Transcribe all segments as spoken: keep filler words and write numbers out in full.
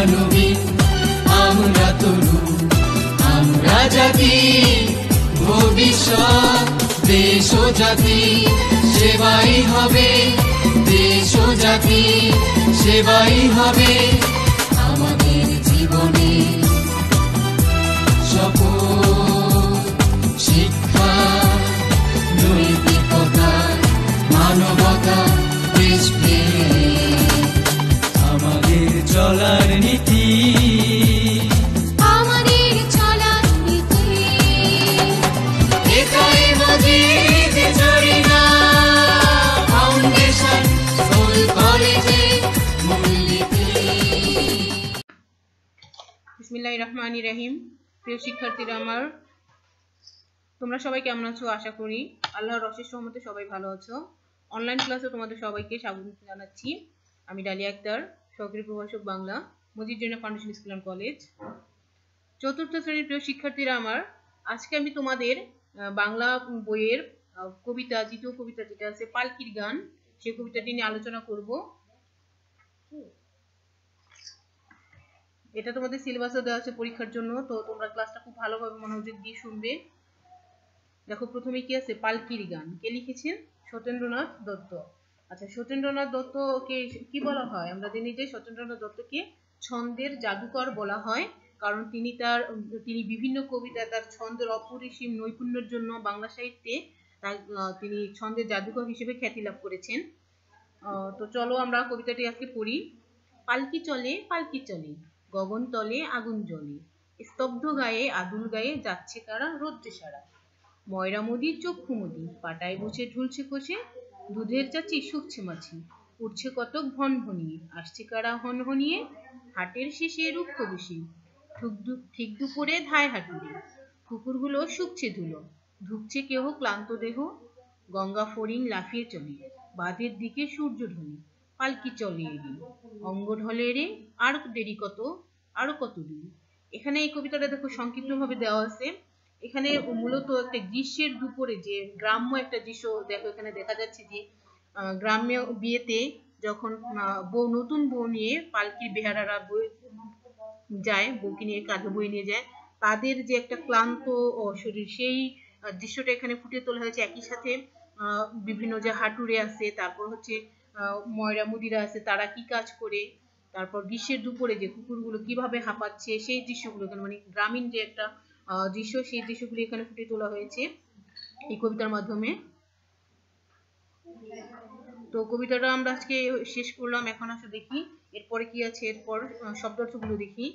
নবীন আমরা তরু আমরা জাতি ভবিষ্যৎ দেশ ও জাতি সেবাই হবে দেশ ও জাতি সেবাই হবে আমাদের জীবনে শপথ শিক্ষা নৈতিকতা মানবতা দেশপ্রেম আমাদের চলার নীতি আমাদের চলার নীতি এটাই মজিদ জরিনা ফাউন্ডেশন স্কুল কলেজে মূলনীতি। বিসমিল্লাহির রহমানির রহিম। প্রিয় শিক্ষার্থীরা আমার, তোমরা সবাই কেমন আছো? আশা করি আল্লাহর অশেষ রহমতে সবাই ভালো আছো। অনলাইন ক্লাসে তোমাদের সবাইকে স্বাগত জানাচ্ছি। আমি ডালিয়া আক্তার, সহকারী প্রভাষক Bangla, Majid Jarina foundation school and college. চতুর্থ শ্রেণীর প্রিয় শিক্ষার্থীরা আমার, আজকে আমি তোমাদের বাংলা বইয়ের কবিতা, দ্বিতীয় কবিতা যেটা আছে পালকির গান, সেই কবিতাটি নিয়ে আলোচনা করব। এটা তোমাদের সিলেবাসে দেওয়া আছে পরীক্ষার জন্য, তো তোমরা ক্লাসটা খুব ভালোভাবে মনোযোগ দিয়ে শুনবে। দেখো প্রথমে কি আছে, পালকির গান। কে লিখেছেন? সত্যেন্দ্রনাথ দত্ত। আচ্ছা, সত্যেন্দ্রনাথ দত্তকে কি বলা হয়? আমরা জানি যে সত্যেন্দ্রনাথ দত্তকে ছন্দের জাদুকর বলা হয়, কারণ তিনি তার তিনি বিভিন্ন কবিতায় তার ছন্দের অপরিসীম নৈপুণ্যের জন্য বাংলা সাহিত্যে তিনি ছন্দের জাদুকর হিসেবে খ্যাতি লাভ করেছেন। তো চলো আমরা কবিতাটি আজকে পড়ি। পালকি চলে পালকি চলে, গগন তলে আগুন জ্বলে, স্তব্ধ গায়ে আদুল গায়ে যাচ্ছে কারা রৌদ্রে সারা। ময়রা মুদি চক্ষু মুদি, পাটায় বসে ঢুলছে কষে, দুধের চাচি শুকছে মাছি, উঠছে কতক ভন ভনিয়ে, আসছে কারা হন হনিয়ে, হাটের শেষে রুক্ষ বসে, ঠিক দুপুরে ধায় হাঁটুরে, কুকুরগুলো শুকছে ধুলো, ধুকছে কেহ ক্লান্ত দেহ, গঙ্গা ফড়িং লাফিয়ে চলে, বাঁধের দিকে সূর্য ঢলে, পালকি চলে এরি, অঙ্গ ঢলে রে, আর দেরি কত, আরো কত দূর। এখানে এই কবিতাটা দেখো সংক্ষিপ্ত ভাবে দেওয়া আছে। এখানে মূলত একটা গ্রীষ্মের দুপুরে যে গ্রাম্য একটা দৃশ্য দেখো, এখানে দেখা যাচ্ছে যে গ্রাম্য বিয়েতে যখন বউ নতুন বউ নিয়ে পালকির বেহারারা যায়, বউকে নিয়ে কাঁধে বয়ে নিয়ে যায়, তাদের যে একটা ক্লান্ত শরীর, সেই দৃশ্যটা এখানে ফুটিয়ে তোলা হয়েছে। একই সাথে আহ বিভিন্ন যে হাঁটুরে আছে, তারপর হচ্ছে আহ ময়রা মুদিরা আছে, তারা কি কাজ করে, তারপর গ্রীষ্মের দুপুরে যে কুকুরগুলো কিভাবে হাঁপাচ্ছে, সেই দৃশ্যগুলো এখানে মানে গ্রামীণ যে একটা আহ দৃশ্য, সেই দৃশ্যগুলি এখানে ফুটিয়ে তোলা হয়েছে এই কবিতার মাধ্যমে। তো কবিতাটা আমরা আজকে শেষ করলাম। এখন আসলে দেখি এরপরে কি আছে, এরপর শব্দার্থগুলো দেখি।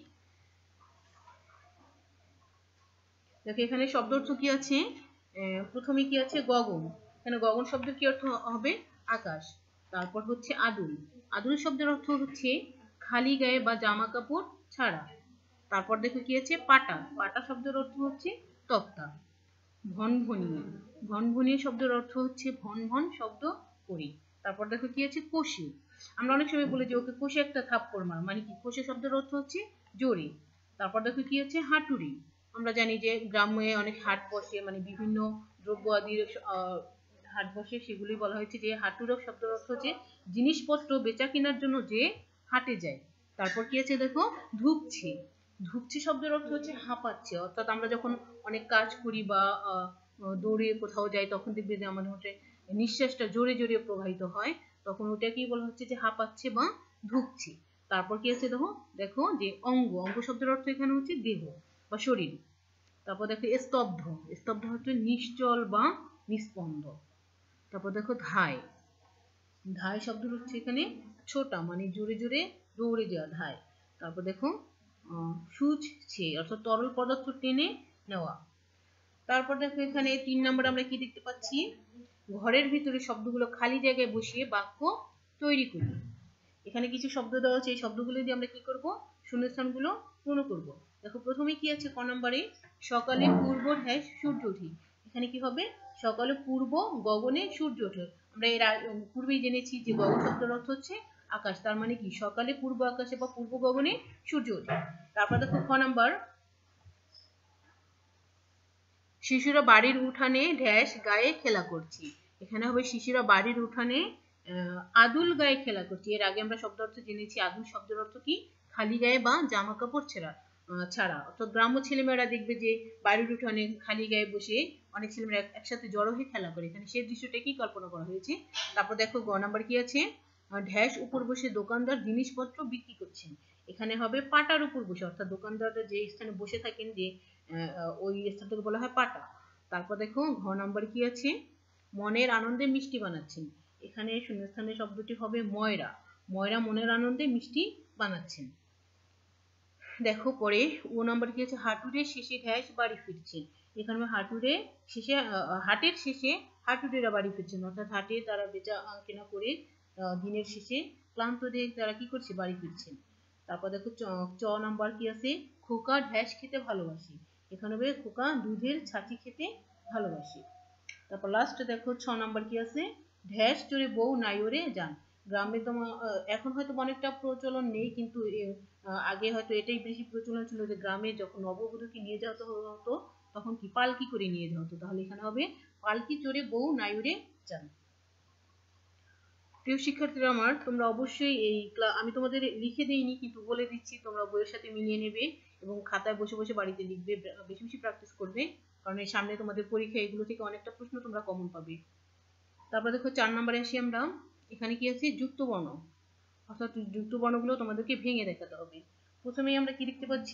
দেখো এখানে শব্দার্থ কি আছে, প্রথমে কি আছে গগন। এখানে গগন শব্দের কি অর্থ হবে? আকাশ। তারপর হচ্ছে আদুল, আদুল শব্দের অর্থ হচ্ছে খালি গায়ে বা জামা কাপড় ছাড়া। তারপর দেখো কি আছে পাটা, পাটা শব্দের অর্থ হচ্ছে তক্তা। ভন ভনিয়ে, ভন ভনিয়ে শব্দের অর্থ হচ্ছে ভন ভন শব্দ করি। তারপর দেখো কি আছে কষি, আমরা অনেক সময় বলি যে ওকে কষে একটা থাপ্পড় মার, মানে কি কষে শব্দের অর্থ হচ্ছে জোরে। তারপর দেখো কি আছে হাঁটুরি, আমরা জানি যে গ্রামে অনেক হাট বসে, মানে বিভিন্ন দ্রব্য আদির হাট বসে, সেগুলি বলা হয়েছে যে হাঁটুরক শব্দের অর্থ হচ্ছে জিনিসপত্র বেচা কেনার জন্য যে হাটে যায়। তারপর কি আছে দেখো ধুকছে, ধুকছে শব্দের অর্থ হচ্ছে হাঁপাচ্ছে, অর্থাৎ আমরা যখন অনেক কাজ করি বা দৌড়ে কোথাও যাই, তখন দেখবে যে আমাদের মধ্যে নিঃশ্বাসটা জোরে জোরে প্রবাহিত হয়, তখন ওটাকেই বলা হচ্ছে যে হাঁপাচ্ছে বা ধুকছে। তারপর কি আছে দেখো দেখো যে অঙ্গ, অঙ্গ শব্দের অর্থ এখানে হচ্ছে দেহ বা শরীর। তারপর দেখো স্তব্ধ, স্তব্ধ হচ্ছে নিশ্চল বা নিস্পন্দ। তারপর দেখো ধায়, ধায় শব্দ হচ্ছে এখানে ছোটা, মানে জোরে জোরে দৌড়ে যাওয়া, ধায়। তারপর দেখো সুচছে, অর্থাৎ তরল পদার্থ টেনে নেওয়া। তারপর দেখো এখানে তিন নম্বর আমরা কি দেখতে পাচ্ছি, ঘরের ভিতরে শব্দগুলো খালি জায়গায় বসিয়ে বাক্য তৈরি করি। এখানে কিছু শব্দ দেওয়া আছে, এই শব্দগুলো দিয়ে আমরা কি করব, শূন্যস্থানগুলো পূর্ণ করব। দেখো প্রথমে কি আছে ক নম্বরে, সকালে পূর্ব ঢ্যাস সূর্য ওঠে। এখানে কি হবে, সকালে পূর্ব গগনে সূর্য ওঠে। আমরা এর পূর্বেই জেনেছি যে গগন শব্দের অর্থ হচ্ছে আকাশ, তার মানে কি সকালে পূর্ব আকাশে বা পূর্ব গগনে সূর্য ওঠে। তারপর দেখো খ নাম্বার, শিশুরা বাড়ির উঠানে ঢ্যাস গায়ে খেলা করছি। এখানে হবে শিশুরা বাড়ির উঠানে আদুল গায়ে খেলা করছি। এর আগে আমরা শব্দ অর্থ জেনেছি, আদুল শব্দের অর্থ কি খালি গায়ে বা জামা কাপড় ছেঁড়া ছাড়া। অর্থাৎ গ্রাম্য ছেলেমেয়েরা দেখবে যে বাড়ির উঠোনে খালি গায়ে বসে অনেক ছেলেমেয়েরা একসাথে জড়ো হয়ে খেলা করে, এখানে সেই দৃশ্যটা কি কল্পনা করা হয়েছে। তারপর দেখো গ নাম্বার কি আছে, ঢ্যাস উপর বসে দোকানদার জিনিসপত্র বিক্রি করছেন। এখানে হবে পাটার উপর বসে, অর্থাৎ দোকানদাররা যে স্থানে বসে থাকেন যে ওই স্থানটাকে বলা হয় পাটা। তারপর দেখো ঘ নাম্বার কি আছে, মনের আনন্দে মিষ্টি বানাচ্ছেন। এখানে শূন্যস্থানের শব্দটি হবে ময়রা। ময়রা মনের আনন্দে মিষ্টি বানাচ্ছেন। দেখো পরে ও নাম্বার কি আছে, হাঁটুরে শেষে ঢ্যাস বাড়ি ফিরছেন। এখানে হাঁটুরে শেষে হাটের শেষে হাঁটুরেরা বাড়ি ফিরছেন, অর্থাৎ হাটে তারা বেচা কেনা করে দিনের শেষে ক্লান্ত দেহে তারা কি করছে, বাড়ি ফিরছেন। তারপর দেখো চ নাম্বার কি আছে, খোকা ঢ্যাস খেতে ভালোবাসে। এখানে হবে খোকা দুধের ছাঁচি খেতে ভালোবাসে। তারপর লাস্ট দেখো ছ নাম্বার কি আছে, ঢ্যাস চড়ে বউ নাইরে যান। গ্রামে তো এখন হয়তো অনেকটা প্রচলন নেই, কিন্তু আগে হয়তো এটাই বেশি প্রচলন ছিল যে গ্রামে যখন নববধূকে নিয়ে যাওয়া হতো তখন কি পালকি করে নিয়ে যাওয়া হতো। তাহলে এখানে হবে পালকি চড়ে বউ নাইরে যান। প্রিয় শিক্ষার্থীরা আমার, তোমরা অবশ্যই এই আমি তোমাদের লিখে দিইনি কিন্তু বলে দিচ্ছি, তোমরা বইয়ের সাথে মিলিয়ে নেবে এবং খাতায় বসে বসে বাড়িতে লিখবে, বেশি বেশি প্র্যাকটিস করবে, কারণ এই সামনে তোমাদের পরীক্ষা, এগুলো থেকে অনেকটা প্রশ্ন তোমরা কমন পাবে। তারপর দেখো চার নম্বরে আসি আমরা। এখানে কি আছে, যুক্ত বর্ণ, অর্থাৎ যুক্ত বর্ণগুলো তোমাদেরকে ভেঙে দেখাতে হবে। প্রথমেই আমরা কি লিখতে পাচ্ছি,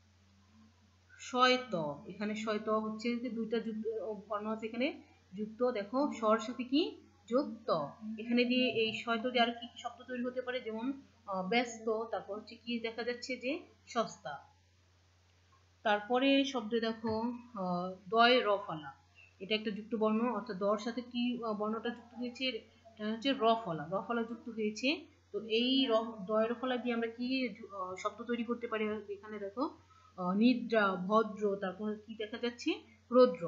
শয়ত। এখানে শয়ত হচ্ছে যে দুইটা যুক্ত বর্ণ আছে এখানে যুক্ত। দেখো স্বর সাথে কি যুক্ত, এখানে দিয়ে এই শয়ত দিয়ে আর কি কি শব্দ তৈরি হতে পারে, যেমন ব্যস্ত, তারপর হচ্ছে কি দেখা যাচ্ছে যে সস্তা। তারপরে শব্দ দেখো দয় রফলা, এটা একটা যুক্ত বর্ণ, অর্থাৎ দর সাথে কি বর্ণটা যুক্ত হয়েছে, এটা হচ্ছে রফলা, রফলা যুক্ত হয়েছে। তো এই দয় রফলা দিয়ে আমরা কি শব্দ তৈরি করতে পারি, এখানে দেখো নিদ্রা, ভদ্র, তারপর কি দেখা যাচ্ছে রৌদ্র।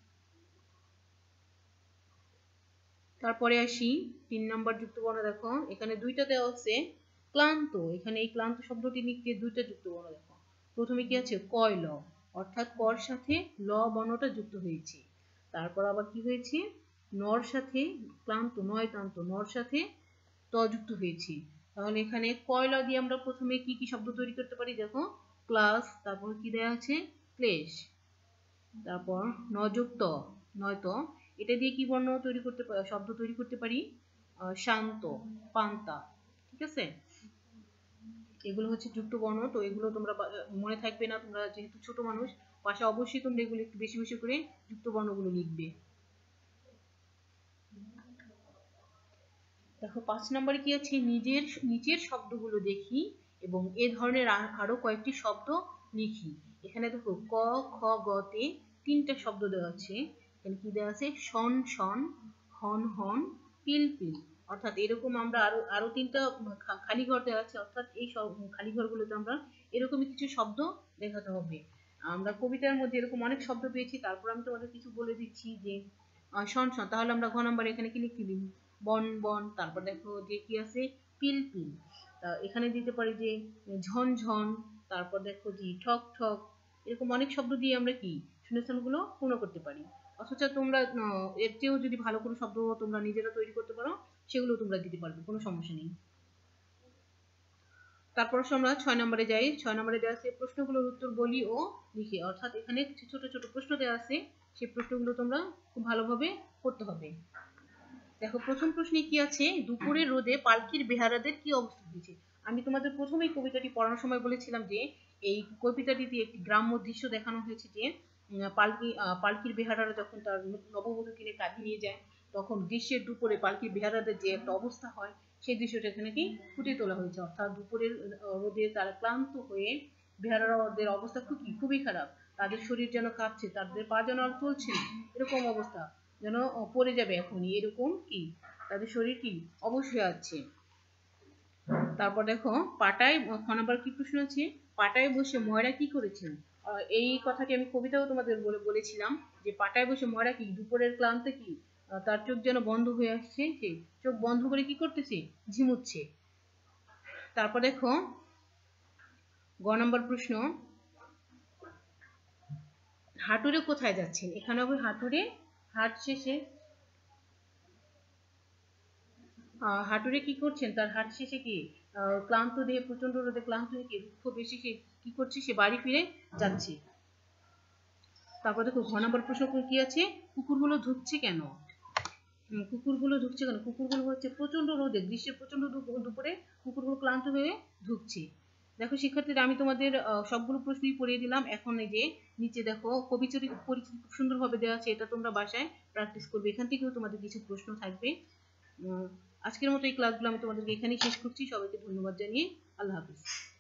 তারপরে আসি তিন নম্বর যুক্ত বর্ণ। দেখো এখানে দুইটা দেওয়া আছে, ক্লান্ত। এখানে এই ক্লান্ত শব্দটি লিখতে দুইটা যুক্ত বর্ণ দেখো। প্রথমে কি আছে, কয়ল, অর্থাৎ কর সাথে ল বর্ণটা যুক্ত হয়েছে। তারপর আবার কি হয়েছে, নর সাথে ক্লান্ত, নয় ক্লান্ত, নর সাথে ত যুক্ত হয়েছে। তাহলে এখানে কয়লা দিয়ে আমরা প্রথমে কি কি শব্দ তৈরি করতে পারি, দেখো ক্লাস, তারপর কি দেওয়া আছে ক্লেশ, তারপর নযুক্ত নয়তো, এটা দিয়ে কি বর্ণ তৈরি করতে পারি, শব্দ তৈরি করতে পারি, শান্ত, পান্তা। ঠিক আছে, এগুলো হচ্ছে যুক্ত বর্ণ। তো এগুলো তোমরা মনে থাকবে না, তোমরা যেহেতু ছোট মানুষ, পাশে অবশ্যই তোমরা এগুলো একটু বেশি বেশি করে যুক্ত বর্ণগুলো লিখবে। দেখো পাঁচ নম্বরে কি আছে, নিজের নিচের শব্দগুলো দেখি এবং এ ধরনের আরো কয়েকটি শব্দ লিখি। এখানে দেখো ক খ গ তে তিনটা শব্দ দেওয়া আছে। এখানে কি দেওয়া আছে, শন শন, হন হন, পিল পিল। অর্থাৎ এরকম আমরা আরো আরো তিনটা খালি ঘর দেওয়া আছে, অর্থাৎ এই সব খালি ঘরগুলোতে আমরা এরকমই কিছু শব্দ দেখাতে হবে। আমরা কবিতার মধ্যে এরকম অনেক শব্দ পেয়েছি, তারপর আমি তোমাদের কিছু বলে দিচ্ছি যে শন শন। তাহলে আমরা ঘ নম্বরে এখানে কি লিখতে দিই, বন বন। তারপর দেখো যে কি আছে, পিল পিল। এখানে দিতে পারি যে ঝন ঝন। তারপর দেখো যে ঠক ঠক। এরকম অনেক শব্দ দিয়ে আমরা কি শূন্যস্থানগুলো পূর্ণ করতে পারি। অথচ তোমরা এর চেয়েও যদি ভালো কোনো শব্দ তোমরা নিজেরা তৈরি করতে পারো, সেগুলো তোমরা দিতে পারবে, কোনো সমস্যা নেই। তারপর আমরা ছয় নম্বরে যাই। ছয় নম্বরে দেওয়া আছে প্রশ্নগুলোর উত্তর বলি ও লিখি। অর্থাৎ এখানে কিছু ছোট ছোট প্রশ্ন দেওয়া আছে, সেই প্রশ্নগুলো তোমরা খুব ভালোভাবে করতে হবে। দেখো প্রথম প্রশ্নে কি আছে, দুপুরের রোদে পালকির বেহারাদের কি অবস্থা হয়েছে। আমি তোমাদের প্রথমেই কবিতাটি পড়ানোর সময় বলেছিলাম যে এই কবিতাটিতে একটি গ্রাম্য দৃশ্য দেখানো হয়েছে, যে পালকি পালকির বেহারারা যখন তার নববধূকে কাঁধে নিয়ে যায়, তখন গ্রীষ্মের দুপুরে পালকির বেহারাদের যে একটা অবস্থা হয়, সেই দৃশ্যটা এখানে কি ফুটিয়ে তোলা হয়েছে। অর্থাৎ দুপুরের রোদে তারা ক্লান্ত হয়ে, বেহারাদের অবস্থা খুবই খুবই খারাপ, তাদের শরীর যেন কাঁপছে, তাদের পা যেন আর চলছে না, এরকম অবস্থা, যেন পড়ে যাবে এখনই, এরকম কি তাদের শরীর কি অবশ্যই আছে। তারপর দেখো পাটায়, খ নাম্বার কি প্রশ্ন আছে, পাটায় বসে ময়রা কি করেছেন। এই কথাটি আমি কবিতাও তোমাদের বলে বলেছিলাম যে পাটায় বসে ময়রা কি দুপুরের ক্লান্তে কি তার চোখ যেন বন্ধ হয়ে আসছে, সে চোখ বন্ধ করে কি করতেছে, ঝিমুচ্ছে। তারপর দেখো গ নম্বর প্রশ্ন, হাঁটুরে কোথায় যাচ্ছেন। এখানে হবে হাঁটুরে, হাট শেষে, হাঁটুরে কি করছেন, তার হাট শেষে কি আহ, ক্লান্ত দেহে প্রচন্ড রোদে ক্লান্ত হয়ে কি দুঃখ বেশি সে কি করছে, সে বাড়ি ফিরে যাচ্ছে। তারপর দেখো ঘ নম্বর প্রশ্ন কি আছে, কুকুরগুলো ধুকছে কেন? হুম, কুকুরগুলো ধুকছে কেন? কুকুরগুলো হচ্ছে প্রচন্ড রোদে, গ্রীষ্মের প্রচন্ড দু- দুপুরে কুকুরগুলো ক্লান্ত হয়ে ধুকছে। দেখো শিক্ষার্থীরা, আমি তোমাদের আহ, সবগুলো প্রশ্নই পড়িয়ে দিলাম। এখন এই যে নিচে দেখো কবিচরি পরিচিতি খুব সুন্দরভাবে দেওয়া আছে, এটা তোমরা বাসায় প্র্যাকটিস করবে। এখান থেকেও তোমাদের কিছু প্রশ্ন থাকবে। উম, আজকের মতো এই ক্লাসগুলো আমি তোমাদেরকে এখানেই শেষ করছি। সবাইকে ধন্যবাদ জানিয়ে আল্লাহ হাফিজ।